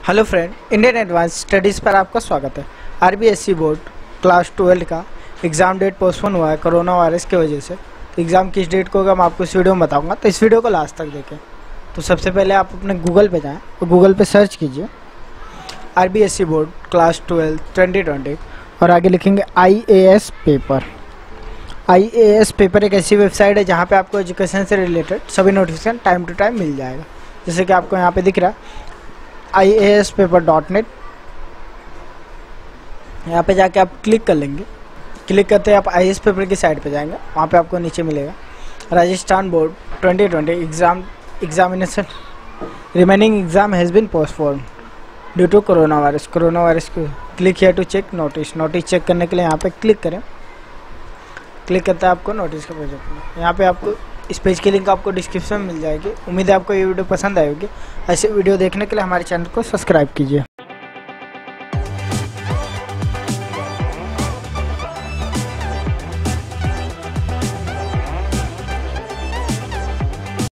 Hello friend, Indian advance studies पर आपका स्वागत है। RBSE बोर्ड क्लास 12 का एग्ज़ाम डेट पोस्टपोन हुआ है कोरोना वायरस की वजह से। एग्ज़ाम किस डेट को होगा मैं आपको इस वीडियो में बताऊंगा, तो इस वीडियो को लास्ट तक देखें। तो सबसे पहले आप अपने गूगल पे जाएं और गूगल पे सर्च कीजिए RBSE बोर्ड क्लास 12 2020 और आगे लिखेंगे IAS पेपर। IAS पेपर एक ऐसी वेबसाइट है जहाँ पे आपको एजुकेशन से रिलेटेड सभी नोटिफिकेशन टाइम टू टाइम मिल जाएगा। जैसे कि आपको यहाँ पे दिख रहा है iaspaper.net। यहाँ पे जाके आप क्लिक कर लेंगे। क्लिक करते ही आप IAS पेपर की साइट पे जाएंगे, वहाँ पे आपको नीचे मिलेगा Rajasthan board 2020 examination remaining exam has been postponed due to corona virus. Corona virus को click here to check notice check करने के लिए यहाँ पे क्लिक करें। क्लिक करते हैं आपको नोटिस का पेज ओपन। यहाँ पे आपको इस पेज की लिंक आपको डिस्क्रिप्शन में मिल जाएगी। उम्मीद है आपको ये वीडियो पसंद आएगी। ऐसे वीडियो देखने के लिए हमारे चैनल को सब्सक्राइब कीजिए।